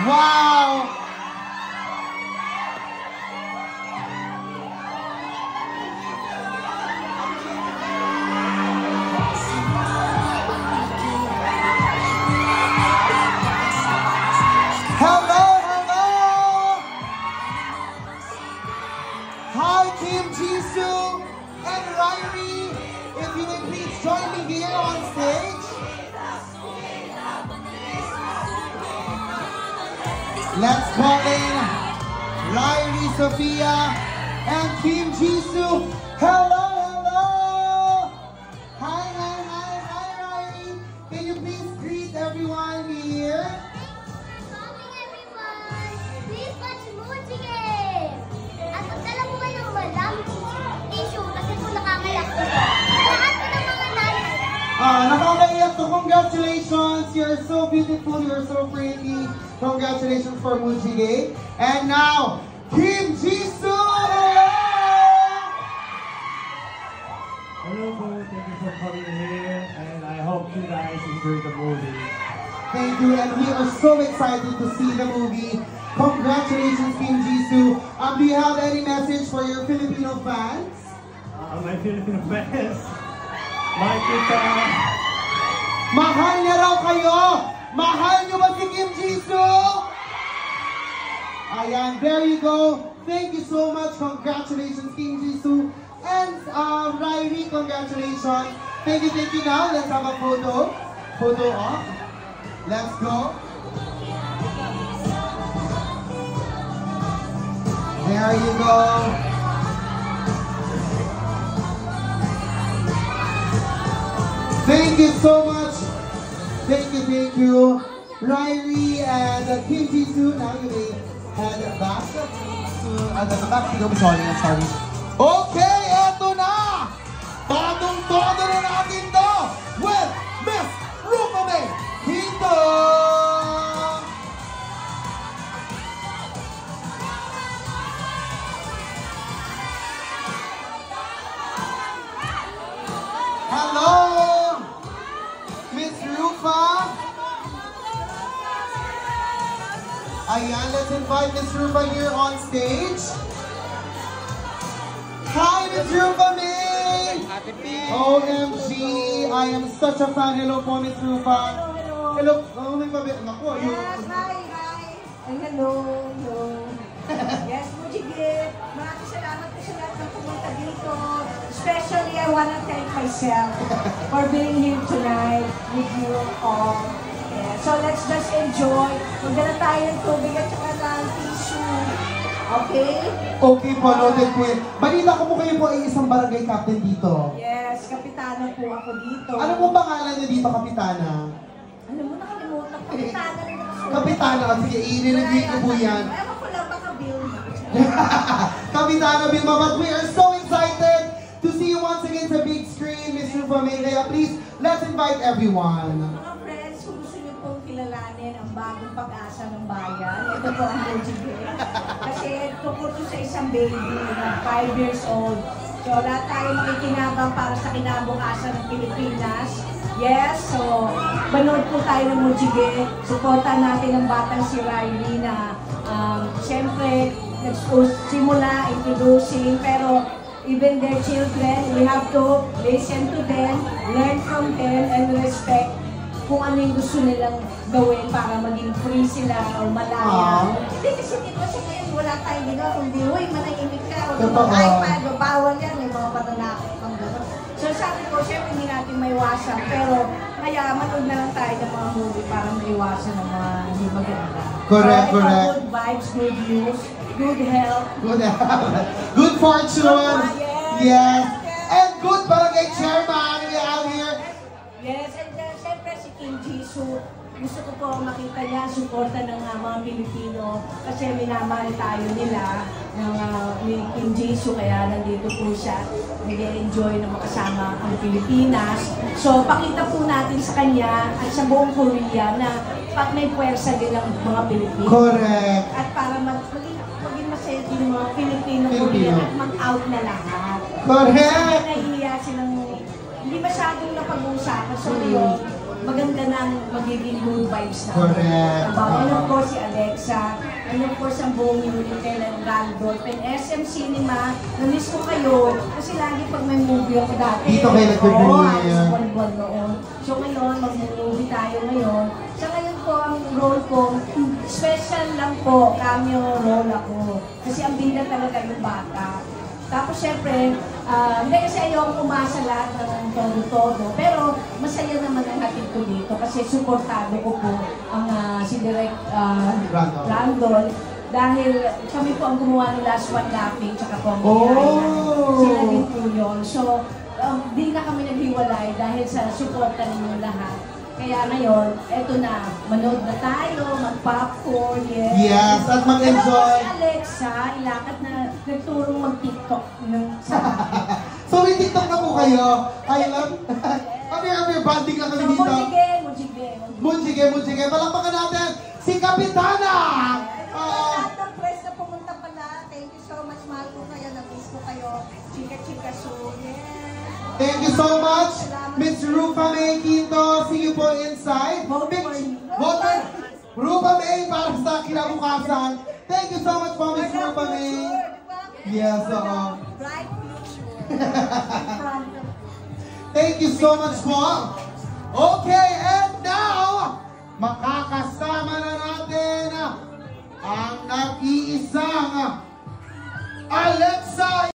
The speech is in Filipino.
Wow! Hello, hello! Hi, Kim Jisoo and Ryrie. If you would please join me here on stage. Let's call in Ryrie Sophia and Kim Jisoo. Hello, hello! Hi, Ryrie. Can you please greet everyone here? Please watch Mujige! At magdala po kayo ng malamang tissue kasi po nakakayak po. Lahat po ng mga nanay. Nakakaiyak to. Congratulations! You're so beautiful. You're so pretty. Congratulations for Mujige. And now, Kim Jisoo! Hello po, thank you for coming here, and I hope you guys enjoy the movie. Thank you, and we are so excited to see the movie. Congratulations, Kim Jisoo. Do you have any message for your Filipino fans? My Filipino fans, makikita. Mahal niya raw kayo! Mahal niyo ba si Kim Jisoo? Ayan, there you go. Thank you so much. Congratulations, Kim Jisoo. And Ryrie, congratulations. Thank you now. Let's have a photo. Photo off. Let's go. There you go. Thank you so much. Thank you. Ryrie and Kim Jisoo. Now you may head back to I'm sorry. Okay, eto na! Todong-todo na natin to with Miss Rupa May Quinto! Hello! Miss Rupa! Ayan, let's invite Miss Rupa here on stage. Hi, Miss Rupa May! OMG! I am such a fan. Hello po, Miss Rupa. Hello. Oh, may pabit. Naku, yes, hi. Ay, hello. Yes, Mujige. Maraming salamat po sa lahat ng pumunta dito. Especially, I wanna thank myself for being here tonight with you all. Yeah, so let's just enjoy. Magdala tayo ng tubig at saka ng tissue. Okay? Okay po, noted po yun. Balita ko po kayo po ay isang barangay captain dito. Yes, kapitana po ako dito. Ano po pangalan niyo dito, kapitana? Ano mo, nakalimutan. Kapitana rin ako. Kapitana, sige, i-review ko po yan. Ewan ko lang, baka Bill. Kapitana Vilma, but we are so excited to see you once again sa big screen, Miss Rupa May. Kaya please, let's invite everyone. Mga friends, kung gusto niyo pong kilalanin ang bagong pag-asa ng bayan, ito po ang Mujige. Kasi tungkol to sa isang baby na 5 years old. So lahat tayo makikinabang para sa kinabukasan ng Pilipinas. Yes, so manood po tayo ng Mujige. Supportan natin ang batang si Ryrie na siyempre simula introducing, pero even their children, we have to listen to them, learn from them, and respect kung ano yung gusto nilang gawin para maging free sila o malaya. Hindi kasi dito kasi ngayon wala tayong ginawa, kundi uy, manahimik ka, o mag-iPad, o bawal yan, may mga pananakot pang gano'n. So sabi ko, syempre hindi natin maiwasan, pero kaya manood na lang tayo ng mga movie para maiwasan ng mga hindi maganda. Correct. Good vibes, good news, good health. Good fortune. Yes. And good barangay chairman we have here. Yes, and siyempre si Kim Jisoo, gusto ko po makita niya, suporta ng mga Pilipino kasi minamahal tayo nila ni Kim Jisoo, kaya nandito po siya, nag-enjoy na makasama ang Pilipinas. So pakita po natin sa kanya at sa buong Korea na pag may puwersa din ang mga Pilipino. Correct. At para maging masaya din yung mga Pilipino at mag-out na lahat. Correct. Kasi nahihiya silang hindi masyadong napag-uusapan. So yun, maganda nang magiging good vibes na. Correct. Diba? And of course, si Alexa, and of course, ang buong Unitel and Randolph and SM Cinema, na-miss ko kayo. Kasi lagi pag may movie ako dati. Dito kayo nag-premiere. Oo, buwan noon. So ngayon, mag-movie tayo ngayon. Sa ngayon po, ang role ko, special lang po, cameo role ako. Kasi ang binda talaga yung bata. Tapos syempre, hindi kasi ayoko umasa lahat ng todo-todo. Pero masaya naman ang hatid ko dito kasi suportado ko po ang si Direk Randol. Dahil kami po ang gumawa ng Last One Laughing tsaka Comedy Island. Sila din po yun. So, di na kami naghiwalay dahil sa suporta ninyo lahat. Kaya ngayon, eto na, manood na tayo, mag-popcorn, Yes, at mag-enjoy. Si Alexa, ilakad na nagturong mag-TikTok sa So may TikTok na po kayo. I love... Kami banding lang kami dito. Munjige. Palakpakan natin si Kapitana! Lahat ng press na pumunta pala, thank you so much, mahal ko kayo, nag-miss ko kayo, chika-chika soon. Thank you so much, Miss Rupa May Quinto. See you po inside. Vote Rupa May para sa kinabukasan. Thank you so much po, Miss Rupa May. Yes, Bright future. Thank you so much po. Okay, and now, makakasama na natin ang nag-iisang Alexa